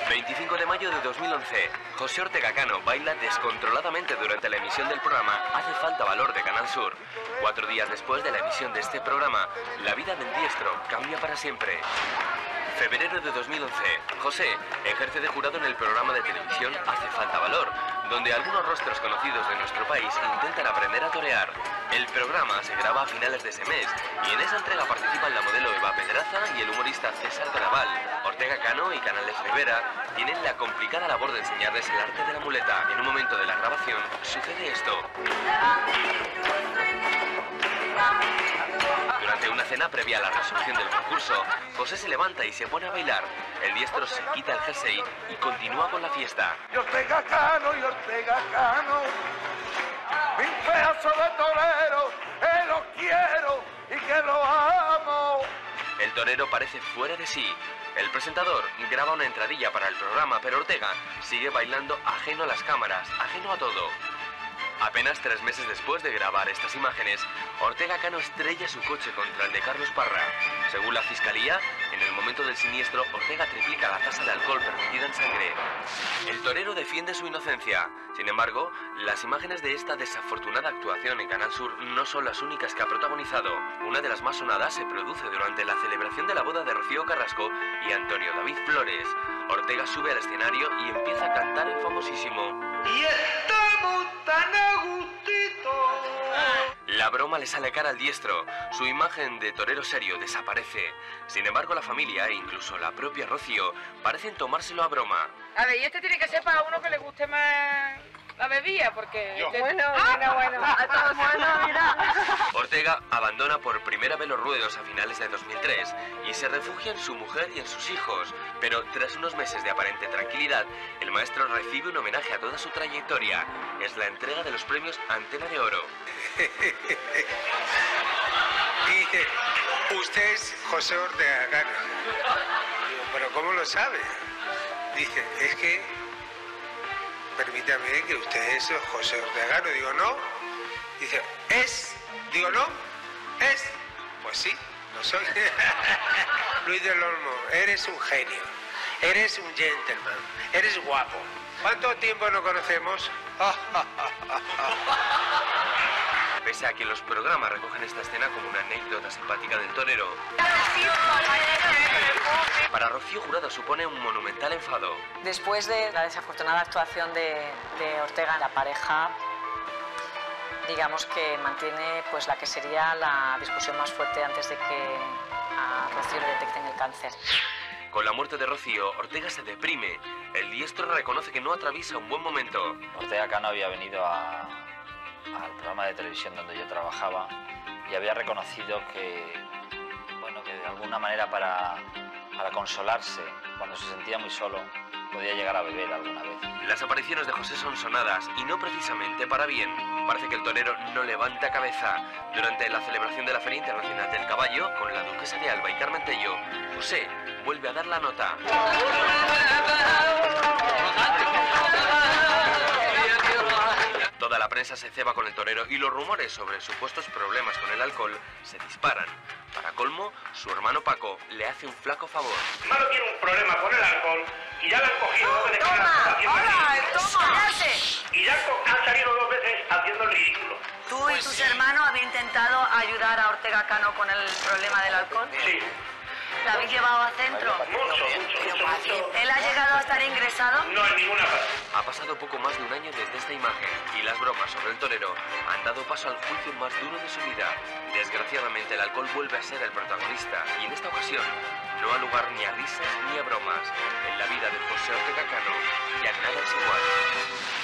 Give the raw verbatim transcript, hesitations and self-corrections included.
veinticinco de mayo de dos mil once, José Ortega Cano baila descontroladamente durante la emisión del programa Hace falta valor de Canal Sur. Cuatro días después de la emisión de este programa, la vida del diestro cambia para siempre. Febrero de dos mil once, José ejerce de jurado en el programa de televisión Hace falta valor, donde algunos rostros conocidos de nuestro país intentan aprender a torear. El programa se graba a finales de ese mes y en esa entrega participan la modelo Eva Pedraza y el humorista César Caraval. Ortega Cano y Canales Rivera tienen la complicada labor de enseñarles el arte de la muleta. En un momento de la grabación sucede esto. Durante una cena previa a la resolución del concurso, José se levanta y se pone a bailar. El diestro se quita el jersey y continúa con la fiesta. Y Ortega Cano, y Ortega Cano, mi pedazo de torero, que lo quiero y que lo amo. El torero parece fuera de sí. El presentador graba una entradilla para el programa, pero Ortega sigue bailando ajeno a las cámaras, ajeno a todo. Apenas tres meses después de grabar estas imágenes, Ortega Cano estrella su coche contra el de Carlos Parra. Según la fiscalía, en el momento del siniestro, Ortega triplica la tasa de alcohol permitida en sangre. El torero defiende su inocencia. Sin embargo, las imágenes de esta desafortunada actuación en Canal Sur no son las únicas que ha protagonizado. Una de las más sonadas se produce durante la celebración de la boda de Rocío Carrasco y Antonio David Flores. Ortega sube al escenario y empieza a cantar el famosísimo Y estamos tan a gustito. La broma le sale cara al diestro. Su imagen de torero serio desaparece. Sin embargo, la familia e incluso la propia Rocío parecen tomárselo a broma. A ver, y este tiene que ser para uno que le guste más la bebida, porque... Yo. Este... Bueno, ¡Ah! bueno, bueno, a todos, bueno, mira. Ortega abandona por primera vez los ruedos a finales de dos mil tres y se refugia en su mujer y en sus hijos. Pero tras unos meses de aparente tranquilidad, el maestro recibe un homenaje a toda su trayectoria. Es la entrega de los premios Antena de Oro. Dice, usted es José Ortega Cano. Digo, ¿pero cómo lo sabe? Dice, es que, permítame que usted es José Ortega Cano. Digo, no. Dice, ¿es? Digo, no. ¿Es? Pues sí, lo soy. Luis del Olmo, eres un genio. Eres un gentleman. Eres guapo. ¿Cuánto tiempo no conocemos? Pese a que los programas recogen esta escena como una anécdota simpática del torero, para Rocío Jurado supone un monumental enfado. Después de la desafortunada actuación de, de Ortega, la pareja, digamos que mantiene pues la que sería la discusión más fuerte antes de que a Rocío le detecten el cáncer. Con la muerte de Rocío, Ortega se deprime. El diestro reconoce que no atraviesa un buen momento. Ortega Cano había venido a, al programa de televisión donde yo trabajaba y había reconocido que, bueno, que de alguna manera para, para consolarse cuando se sentía muy solo, podía llegar a beber alguna vez. Las apariciones de José son sonadas y no precisamente para bien. Parece que el torero no levanta cabeza. Durante la celebración de la Feria Internacional del Caballo, con la duquesa de Alba y Carmen Tello, José vuelve a dar la nota. Toda la prensa se ceba con el torero y los rumores sobre supuestos problemas con el alcohol se disparan. Para colmo, su hermano Paco le hace un flaco favor. Malo tiene un problema con el alcohol y ya le han cogido dos veces ¡Toma! ¡Hola! ¡Toma! y ya han salido dos veces haciendo el ridículo. ¿Tú y tus hermanos habéis intentado ayudar a Ortega Cano con el problema del alcohol? Sí, ¿La habéis llevado a centro? mucho, mucho, mucho, mucho. ¿Él ha llegado a estar ingresado? No en ninguna parte. Ha pasado poco más de un año desde esta imagen y las bromas sobre el torero han dado paso al juicio más duro de su vida. Desgraciadamente el alcohol vuelve a ser el protagonista y en esta ocasión no ha lugar ni a risas ni a bromas. En la vida de José Ortega Cano ya nada es igual.